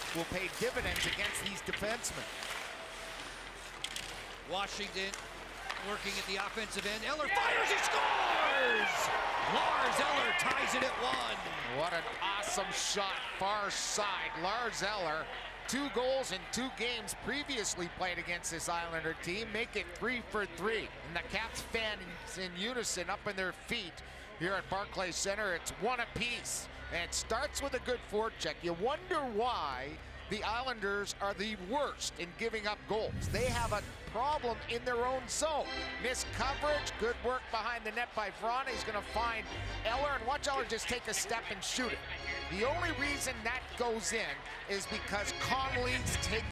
will pay dividends against these defensemen. Washington working at the offensive end. Eller fires, he scores! Lars Eller ties it at 1. What an awesome shot, far side. Lars Eller, 2 goals in 2 games previously played against this Islander team, make it 3 for 3. And the Caps fans in unison up in their feet here at Barclays Center. It's 1 apiece. And it starts with a good forecheck. You wonder why the Islanders are the worst in giving up goals. They have a problem in their own zone. Missed coverage, good work behind the net by Vrana. He's gonna find Eller, and watch Eller just take a step and shoot it. The only reason that goes in is because Conley's taking